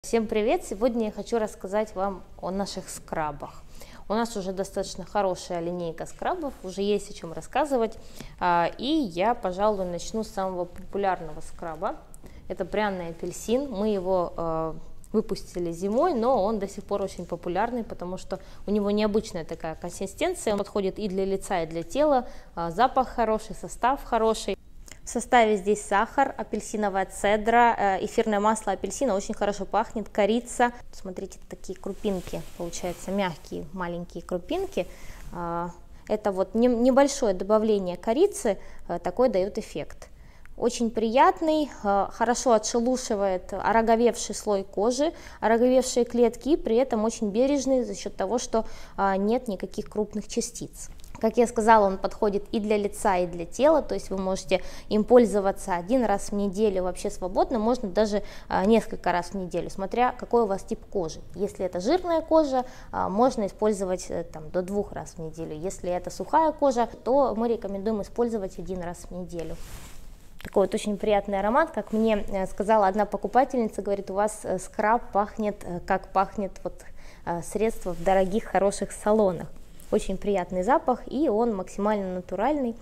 Всем привет! Сегодня я хочу рассказать вам о наших скрабах. У нас уже достаточно хорошая линейка скрабов, уже есть о чем рассказывать. И я, пожалуй, начну с самого популярного скраба. Это пряный апельсин. Мы его выпустили зимой, но он до сих пор очень популярный, потому что у него необычная такая консистенция. Он подходит и для лица, и для тела. Запах хороший, состав хороший. В составе здесь сахар, апельсиновая цедра, эфирное масло апельсина, очень хорошо пахнет, корица. Смотрите, такие крупинки, получается, мягкие, маленькие крупинки. Это вот небольшое добавление корицы, такой дает эффект. Очень приятный, хорошо отшелушивает ороговевший слой кожи, ороговевшие клетки, и при этом очень бережный за счет того, что нет никаких крупных частиц. Как я сказала, он подходит и для лица, и для тела, то есть вы можете им пользоваться один раз в неделю вообще свободно, можно даже несколько раз в неделю, смотря какой у вас тип кожи. Если это жирная кожа, можно использовать до 2 раз в неделю. Если это сухая кожа, то мы рекомендуем использовать 1 раз в неделю. Такой вот очень приятный аромат, как мне сказала одна покупательница, говорит, у вас скраб пахнет, как пахнет вот средство в дорогих, хороших салонах. Очень приятный запах, и он максимально натуральный.